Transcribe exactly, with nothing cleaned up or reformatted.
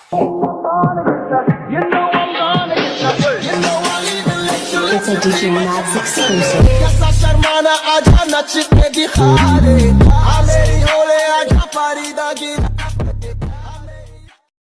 It's a D J Max exclusive. Essa charmana a Jana te dikhare